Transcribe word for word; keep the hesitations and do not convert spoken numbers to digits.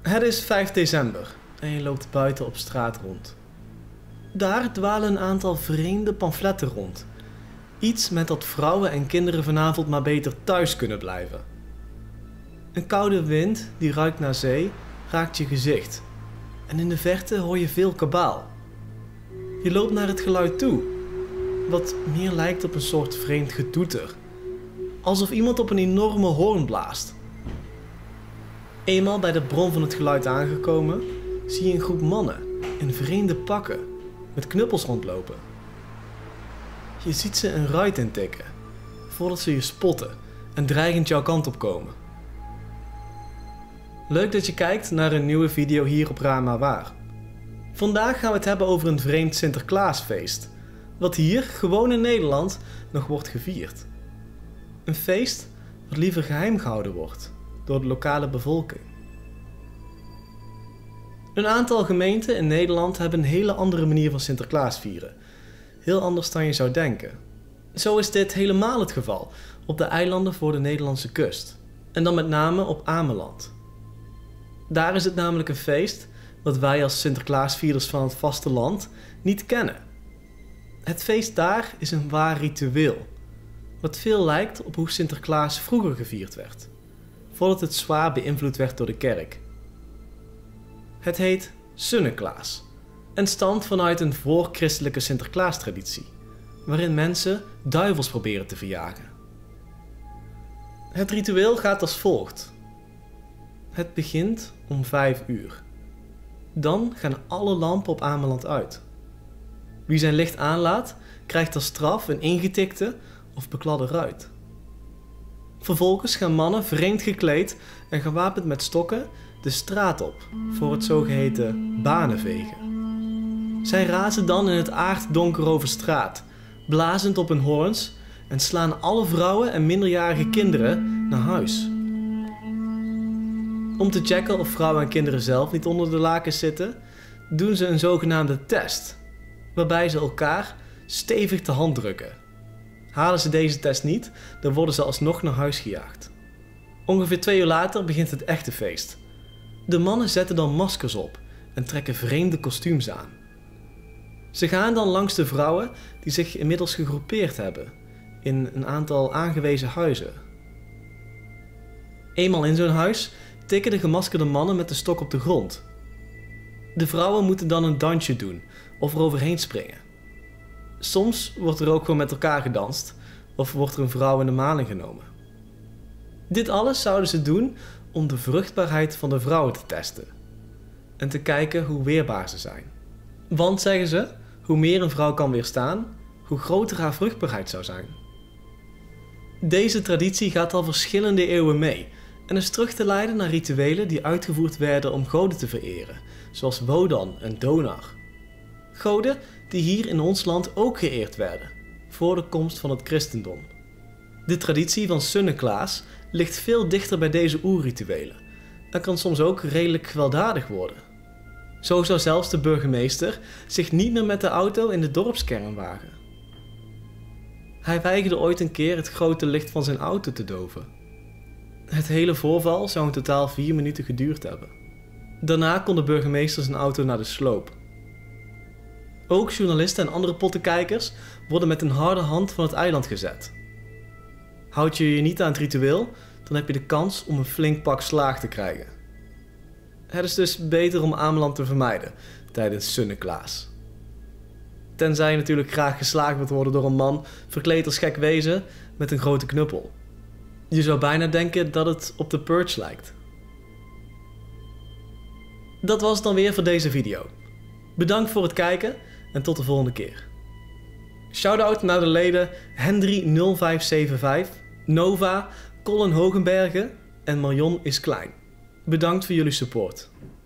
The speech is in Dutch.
Het is vijf december en je loopt buiten op straat rond. Daar dwalen een aantal vreemde pamfletten rond. Iets met dat vrouwen en kinderen vanavond maar beter thuis kunnen blijven. Een koude wind die ruikt naar zee raakt je gezicht. En in de verte hoor je veel kabaal. Je loopt naar het geluid toe, wat meer lijkt op een soort vreemd getoeter. Alsof iemand op een enorme hoorn blaast. Eenmaal bij de bron van het geluid aangekomen, zie je een groep mannen in vreemde pakken met knuppels rondlopen. Je ziet ze een ruit intikken, voordat ze je spotten en dreigend jouw kant op komen. Leuk dat je kijkt naar een nieuwe video hier op Raar Maar Waar. Vandaag gaan we het hebben over een vreemd Sinterklaasfeest, wat hier, gewoon in Nederland, nog wordt gevierd. Een feest wat liever geheim gehouden wordt door de lokale bevolking. Een aantal gemeenten in Nederland hebben een hele andere manier van Sinterklaas vieren. Heel anders dan je zou denken. Zo is dit helemaal het geval op de eilanden voor de Nederlandse kust. En dan met name op Ameland. Daar is het namelijk een feest wat wij als Sinterklaasvierders van het vasteland niet kennen. Het feest daar is een waar ritueel, wat veel lijkt op hoe Sinterklaas vroeger gevierd werd, voordat het zwaar beïnvloed werd door de kerk. Het heet Sunneklaas en stamt vanuit een voorchristelijke Sinterklaas-traditie, waarin mensen duivels proberen te verjagen. Het ritueel gaat als volgt. Het begint om vijf uur. Dan gaan alle lampen op Ameland uit. Wie zijn licht aanlaat, krijgt als straf een ingetikte of bekladde ruit. Vervolgens gaan mannen vreemd gekleed en gewapend met stokken de straat op voor het zogeheten banenvegen. Zij razen dan in het aarddonker over straat, blazend op hun hoorns en slaan alle vrouwen en minderjarige kinderen naar huis. Om te checken of vrouwen en kinderen zelf niet onder de lakens zitten, doen ze een zogenaamde test, waarbij ze elkaar stevig de hand drukken. Halen ze deze test niet, dan worden ze alsnog naar huis gejaagd. Ongeveer twee uur later begint het echte feest. De mannen zetten dan maskers op en trekken vreemde kostuums aan. Ze gaan dan langs de vrouwen die zich inmiddels gegroepeerd hebben in een aantal aangewezen huizen. Eenmaal in zo'n huis tikken de gemaskerde mannen met de stok op de grond. De vrouwen moeten dan een dansje doen of er overheen springen. Soms wordt er ook gewoon met elkaar gedanst of wordt er een vrouw in de maling genomen. Dit alles zouden ze doen om de vruchtbaarheid van de vrouwen te testen en te kijken hoe weerbaar ze zijn. Want, zeggen ze, hoe meer een vrouw kan weerstaan, hoe groter haar vruchtbaarheid zou zijn. Deze traditie gaat al verschillende eeuwen mee en is terug te leiden naar rituelen die uitgevoerd werden om goden te vereren, zoals Wodan en Donar. Goden die hier in ons land ook geëerd werden, voor de komst van het christendom. De traditie van Sunneklaas ligt veel dichter bij deze oerrituelen en kan soms ook redelijk gewelddadig worden. Zo zou zelfs de burgemeester zich niet meer met de auto in de dorpskern wagen. Hij weigerde ooit een keer het grote licht van zijn auto te doven. Het hele voorval zou in totaal vier minuten geduurd hebben. Daarna kon de burgemeester zijn auto naar de sloop. Ook journalisten en andere pottenkijkers worden met een harde hand van het eiland gezet. Houd je je niet aan het ritueel, dan heb je de kans om een flink pak slaag te krijgen. Het is dus beter om Ameland te vermijden tijdens Sunneklaas. Tenzij je natuurlijk graag geslagen wilt worden door een man verkleed als gek wezen met een grote knuppel. Je zou bijna denken dat het op The Purge lijkt. Dat was het dan weer voor deze video. Bedankt voor het kijken en tot de volgende keer. Shoutout naar de leden Hendry nul vijf zeven vijf, Nova, Colin Hogenbergen en Marion is Klein. Bedankt voor jullie support.